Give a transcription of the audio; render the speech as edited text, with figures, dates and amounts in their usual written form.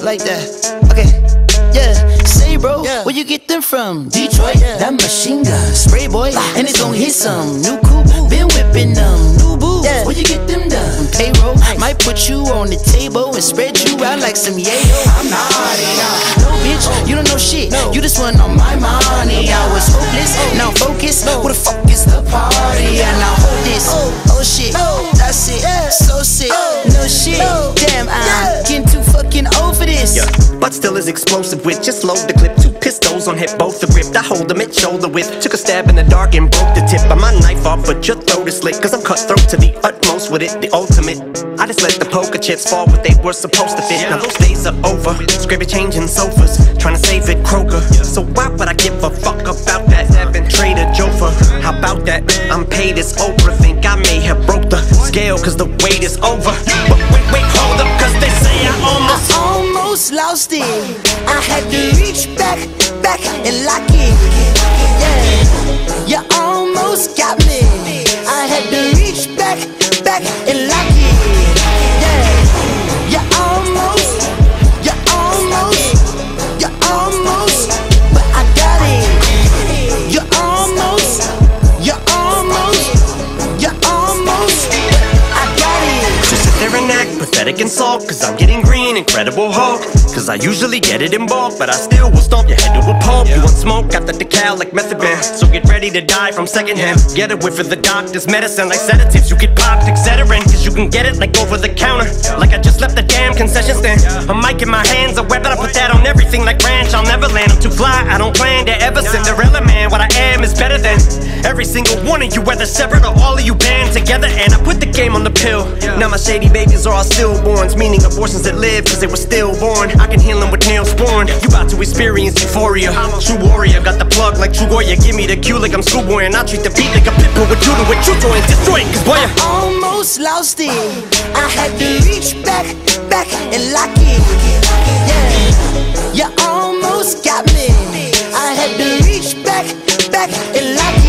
like that. Okay, yeah. Say, bro, where you get them from? Detroit, that machine gun. Spray boy, and it's gon' hit some. New coupe, been whipping them. New boo, where you get them done? Payroll, might put you on the table and spread you out like some yayo. I'm naughty, no bitch, you don't know shit. You just want all my money. I was hopeless, now focus. Where the fuck is the party? And now hold this. Oh shit, that's it. So sick, no shit. Damn, I'm getting too fucking old for this. Yeah, but still is explosive with just load the clip. 2 pistols on hip, both are gripped. I hold them at shoulder width. Took a stab in the dark and broke the tip of my knife off, but your throat is slit. Cause I'm cutthroat to the utmost with it, the ultimate. I just let the poker chips fall what they were supposed to fit. Now those days are over. Scrape it, changing sofas, trying to save it Kroger. So why would I give a fuck about that? Having Trader Joe for how about that? I'm paid as Oprah. Think I may have broke the scale cause the wait is over. But wait, hold up, cause they say I almost lost it. I had to reach back and lock it. Yeah, you almost got me. I had to reach back and lock it. Yeah, you almost, but I got it. You almost, but I got it. Just sit there and act pathetic and sulk, cause I'm getting green, Incredible Hulk. Cause I usually get it in bulk, but I still will stomp your head to a pulp. You want smoke? Got the decal like method man. So get ready to die from secondhand. Get a whiff of the doctor's medicine like sedatives. You get popped, Excedrin, cause you can get it like over the counter. Like I just left the damn concession stand. A mic in my hands, a weapon, I put that on everything like ranch. I'll never land, I'm too fly, I don't plan to ever Cinderella man. What I am is better than every single one of you, whether separate or all of you band together. And I put the game on the pill. Now my shady babies are all stillborns, meaning abortions that live cause they were stillborn. I can heal them with nails born. You about to experience euphoria. True warrior, got the plug like True Goya. Give me the cue like I'm schoolboy, and I treat the beat like a pit bull with judo with true joy and destroy it. Cause boy, I almost lost it. I had to reach back and lock it. Yeah, you almost got me. I had to reach back and lock it.